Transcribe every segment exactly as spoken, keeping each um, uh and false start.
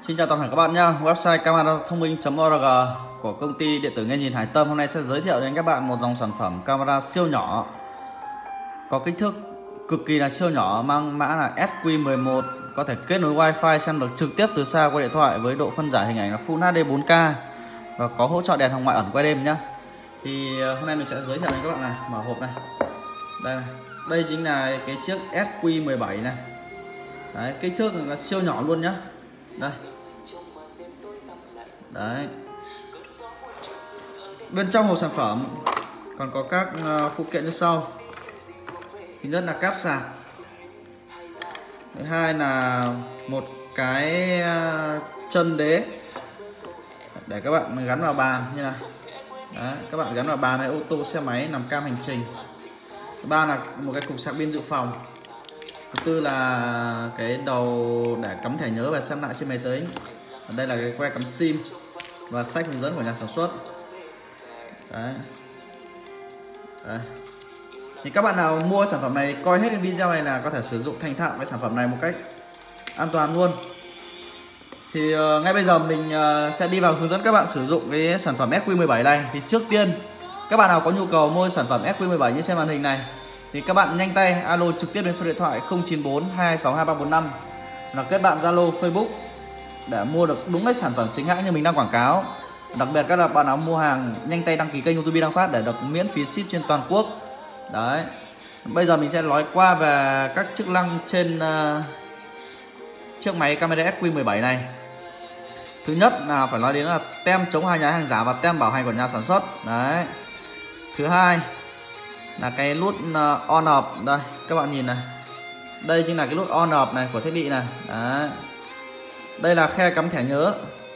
Xin chào toàn thể các bạn nhé. Website camera thông minh chấm org của công ty điện tử nghe nhìn Hải Tâm hôm nay sẽ giới thiệu đến các bạn một dòng sản phẩm camera siêu nhỏ có kích thước cực kỳ là siêu nhỏ, mang mã là S Q mười một, có thể kết nối wifi xem được trực tiếp từ xa qua điện thoại với độ phân giải hình ảnh là Full hát đê bốn K và có hỗ trợ đèn hồng ngoại ẩn quay đêm nhá. Thì hôm nay mình sẽ giới thiệu đến các bạn này, mở hộp này. Đây này. Đây chính là cái chiếc S Q mười bảy này. Đấy, kích thước là siêu nhỏ luôn nhá. Đây. Đấy. Bên trong hộp sản phẩm còn có các phụ kiện như sau. Thứ nhất là cáp sạc. Thứ hai là một cái chân đế để các bạn gắn vào bàn như này. Đấy, các bạn gắn vào bàn hay ô tô, xe máy, nằm cam hành trình. Thứ ba là một cái cục sạc pin dự phòng. Thứ tư là cái đầu để cắm thẻ nhớ và xem lại trên máy tính. Ở đây là cái que cắm sim và sách hướng dẫn của nhà sản xuất. Đấy. Đấy. Thì các bạn nào mua sản phẩm này coi hết video này là có thể sử dụng thành thạo cái sản phẩm này một cách an toàn luôn. Thì uh, ngay bây giờ mình uh, sẽ đi vào hướng dẫn các bạn sử dụng cái sản phẩm S Q mười bảy này. Thì trước tiên các bạn nào có nhu cầu mua sản phẩm S Q mười bảy như trên màn hình này thì các bạn nhanh tay alo trực tiếp đến số điện thoại không chín bốn hai sáu hai ba bốn năm là kết bạn Zalo, Facebook để mua được đúng cái sản phẩm chính hãng như mình đang quảng cáo. Đặc biệt các bạn nào mua hàng nhanh tay đăng ký kênh YouTube Đăng Phát để được miễn phí ship trên toàn quốc. Đấy. Bây giờ mình sẽ nói qua về các chức năng trên uh, chiếc máy camera S Q mười bảy này. Thứ nhất là phải nói đến là tem chống hàng nhái hàng giả và tem bảo hành của nhà sản xuất. Đấy. Thứ hai là cái nút uh, on off. Đây, các bạn nhìn này. Đây chính là cái nút on off này của thiết bị này. Đấy. Đây là khe cắm thẻ nhớ.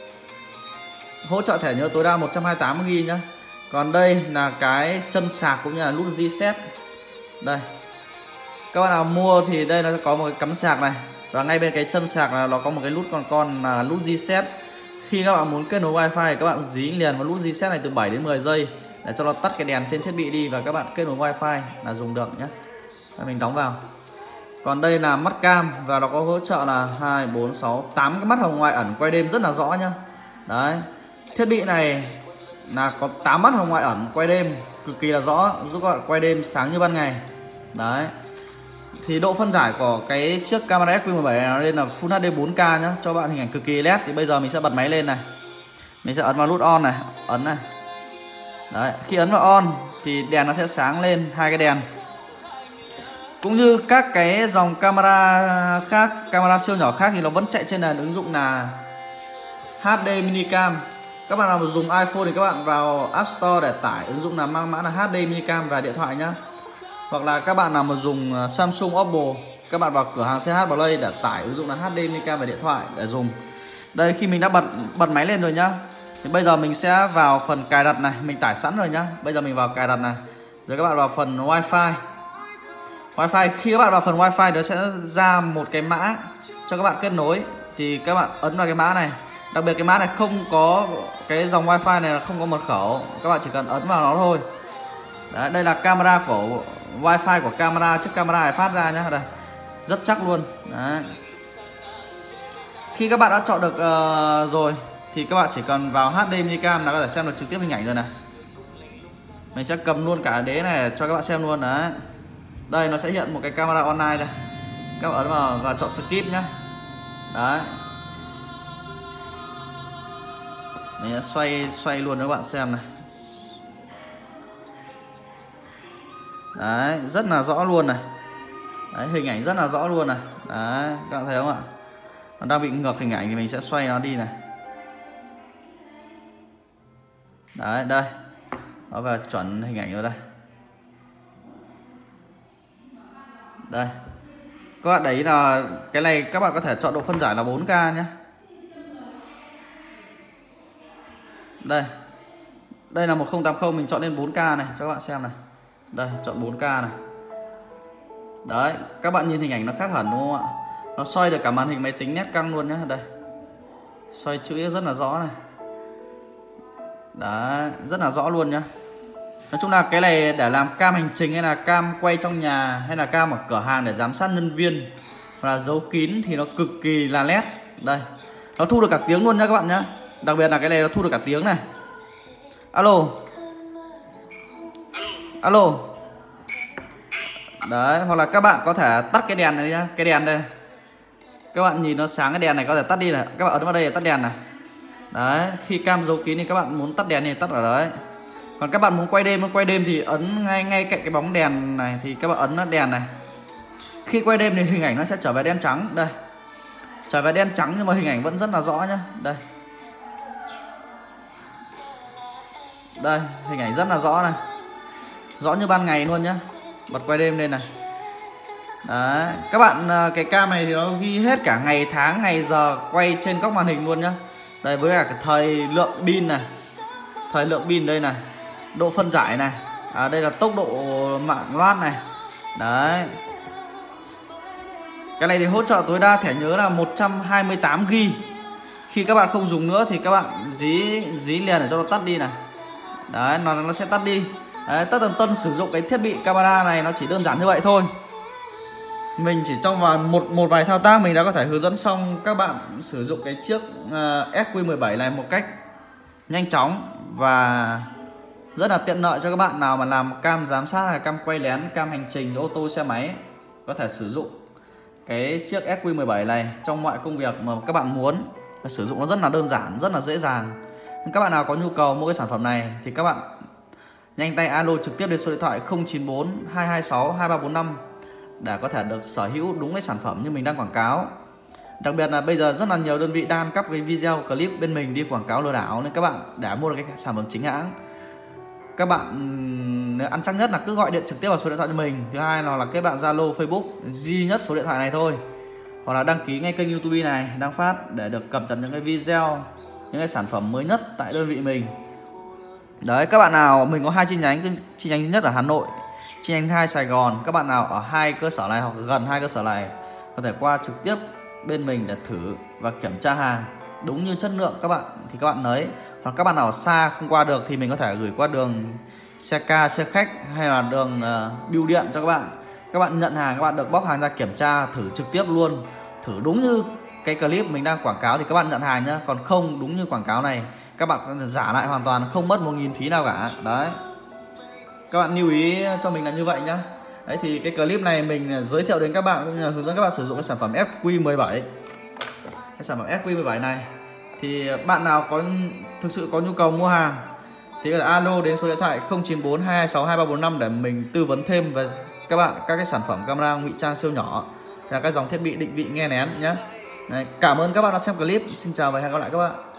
Hỗ trợ thẻ nhớ tối đa một trăm hai mươi tám gi ga bai nhá. Còn đây là cái chân sạc cũng như là nút reset. Đây. Các bạn nào mua thì đây nó có một cái cắm sạc này. Và ngay bên cái chân sạc là nó có một cái nút con con là nút reset. Khi các bạn muốn kết nối wifi thì các bạn dí liền vào nút reset này từ bảy đến mười giây để cho nó tắt cái đèn trên thiết bị đi và các bạn kết nối wifi là dùng được nhé. Đây, mình đóng vào. Còn đây là mắt cam và nó có hỗ trợ là hai, bốn, sáu, tám cái mắt hồng ngoại ẩn quay đêm rất là rõ nhá. Đấy. Thiết bị này là có tám mắt hồng ngoại ẩn quay đêm cực kỳ là rõ, giúp các bạn quay đêm sáng như ban ngày. Đấy. Thì độ phân giải của cái chiếc camera S Q mười bảy này nó lên là Full hát đê bốn K nhá, cho bạn hình ảnh cực kỳ nét. Thì bây giờ mình sẽ bật máy lên này. Mình sẽ ấn vào nút on này, ấn này. Đấy, khi ấn vào on thì đèn nó sẽ sáng lên hai cái đèn. Cũng như các cái dòng camera khác, camera siêu nhỏ khác thì nó vẫn chạy trên nền ứng dụng là hát đê Minicam. Các bạn nào mà dùng iPhone thì các bạn vào App Store để tải ứng dụng là mang mã là hát đê Minicam về điện thoại nhá. Hoặc là các bạn nào mà dùng Samsung, Oppo, các bạn vào cửa hàng xê hát Play để tải ứng dụng là hát đê Minicam về điện thoại để dùng. Đây, khi mình đã bật bật máy lên rồi nhá. Thì bây giờ mình sẽ vào phần cài đặt này, mình tải sẵn rồi nhá. Bây giờ mình vào cài đặt này. Rồi các bạn vào phần Wi-Fi. Wi-Fi, khi các bạn vào phần Wi-Fi nó sẽ ra một cái mã cho các bạn kết nối. Thì các bạn ấn vào cái mã này. Đặc biệt cái mã này không có, cái dòng Wi-Fi này là không có mật khẩu. Các bạn chỉ cần ấn vào nó thôi. Đấy, đây là camera của Wi-Fi của camera, chiếc camera này phát ra nhá. Đây, rất chắc luôn. Đấy. Khi các bạn đã chọn được uh, rồi thì các bạn chỉ cần vào hát đê Minicam là có thể xem được trực tiếp hình ảnh rồi này. Mình sẽ cầm luôn cả đế này cho các bạn xem luôn. Đấy. Đây nó sẽ hiện một cái camera online đây. Các bạn ấn vào và chọn skip nhá. Đấy. Mình sẽ xoay xoay luôn cho các bạn xem này. Đấy, rất là rõ luôn này. Đấy, hình ảnh rất là rõ luôn này. Đấy, các bạn thấy không ạ? Nó đang bị ngược hình ảnh thì mình sẽ xoay nó đi này. Đấy, đây. Nó về chuẩn hình ảnh rồi đây. Đây. Các bạn để ý là cái này các bạn có thể chọn độ phân giải là bốn K nhé. Đây. Đây là một không tám không, mình chọn lên bốn K này cho các bạn xem này. Đây, chọn bốn K này. Đấy, các bạn nhìn hình ảnh nó khác hẳn đúng không ạ? Nó xoay được cả màn hình máy tính nét căng luôn nhá. Đây. Xoay chữ rất là rõ này. Đấy, rất là rõ luôn nhá. Nói chung là cái này để làm cam hành trình hay là cam quay trong nhà hay là cam ở cửa hàng để giám sát nhân viên hoặc là giấu kín thì nó cực kỳ là nét. Đây, Nó thu được cả tiếng luôn nhá các bạn nhá. Đặc biệt là cái này nó thu được cả tiếng này. Alo. Alo. Đấy, hoặc là các bạn có thể tắt cái đèn này nhá. Cái đèn đây. Các bạn nhìn nó sáng, cái đèn này có thể tắt đi này. Các bạn ấn vào đây để tắt đèn này. Đấy, khi cam giấu kín thì các bạn muốn tắt đèn thì tắt ở đấy. Còn các bạn muốn quay đêm, muốn quay đêm thì ấn ngay ngay cạnh cái bóng đèn này thì các bạn ấn nó đèn này. Khi quay đêm thì hình ảnh nó sẽ trở về đen trắng. Đây. Trở về đen trắng nhưng mà hình ảnh vẫn rất là rõ nhá. Đây. Đây, hình ảnh rất là rõ này. Rõ như ban ngày luôn nhá. Bật quay đêm lên này. Đấy, các bạn cái cam này thì nó ghi hết cả ngày tháng, ngày giờ quay trên góc màn hình luôn nhá. Đây, với cả cái thời lượng pin này. Thời lượng pin đây này. Độ phân giải này. À, đây là tốc độ mạng loát này. Đấy. Cái này thì hỗ trợ tối đa thẻ nhớ là một trăm hai mươi tám gi ga bai. Khi các bạn không dùng nữa thì các bạn dí dí liền để cho nó tắt đi này. Đấy, nó nó sẽ tắt đi. Đấy, tất tần tân sử dụng cái thiết bị camera này nó chỉ đơn giản như vậy thôi. Mình chỉ trong vòng một một vài thao tác mình đã có thể hướng dẫn xong các bạn sử dụng cái chiếc uh, ét quy mười bảy này một cách nhanh chóng và rất là tiện lợi cho các bạn nào mà làm cam giám sát hay cam quay lén, cam hành trình ô tô xe máy ấy. Có thể sử dụng cái chiếc ét quy mười bảy này trong mọi công việc mà các bạn muốn. Sử dụng nó rất là đơn giản, rất là dễ dàng. Các bạn nào có nhu cầu mua cái sản phẩm này thì các bạn nhanh tay alo trực tiếp đến số điện thoại không chín bốn hai hai sáu hai ba bốn năm để có thể được sở hữu đúng cái sản phẩm như mình đang quảng cáo. Đặc biệt là bây giờ rất là nhiều đơn vị đang cắp cái video clip bên mình đi quảng cáo lừa đảo, nên các bạn để mua được cái sản phẩm chính hãng, các bạn nếu ăn chắc nhất là cứ gọi điện trực tiếp vào số điện thoại cho mình. Thứ hai là, là kết bạn Zalo, Facebook duy nhất số điện thoại này thôi, hoặc là đăng ký ngay kênh YouTube này đang phát để được cập nhật những cái video, những cái sản phẩm mới nhất tại đơn vị mình. Đấy, các bạn nào mình có hai chi nhánh, chi nhánh thứ nhất ở Hà Nội, chi nhánh hai Sài Gòn. Các bạn nào ở hai cơ sở này hoặc gần hai cơ sở này có thể qua trực tiếp bên mình để thử và kiểm tra hàng đúng như chất lượng các bạn thì các bạn lấy. Hoặc các bạn nào ở xa không qua được thì mình có thể gửi qua đường xe ca, xe khách hay là đường uh, bưu điện cho các bạn. Các bạn nhận hàng, các bạn được bóc hàng ra kiểm tra thử trực tiếp luôn, thử đúng như cái clip mình đang quảng cáo thì các bạn nhận hàng nhá. Còn không đúng như quảng cáo này các bạn giả lại hoàn toàn, không mất một nghìn phí nào cả. Đấy, các bạn lưu ý cho mình là như vậy nhá. Đấy thì cái clip này mình giới thiệu đến các bạn, hướng dẫn các bạn sử dụng cái sản phẩm ét quy mười bảy. Cái sản phẩm ét quy mười bảy này thì bạn nào có thực sự có nhu cầu mua hàng thì có thể alo đến số điện thoại không chín bốn hai hai sáu hai ba bốn năm để mình tư vấn thêm về các bạn các cái sản phẩm camera ngụy trang siêu nhỏ, là các dòng thiết bị định vị nghe nén nhé. Đấy, cảm ơn các bạn đã xem clip. Xin chào và hẹn gặp lại các bạn.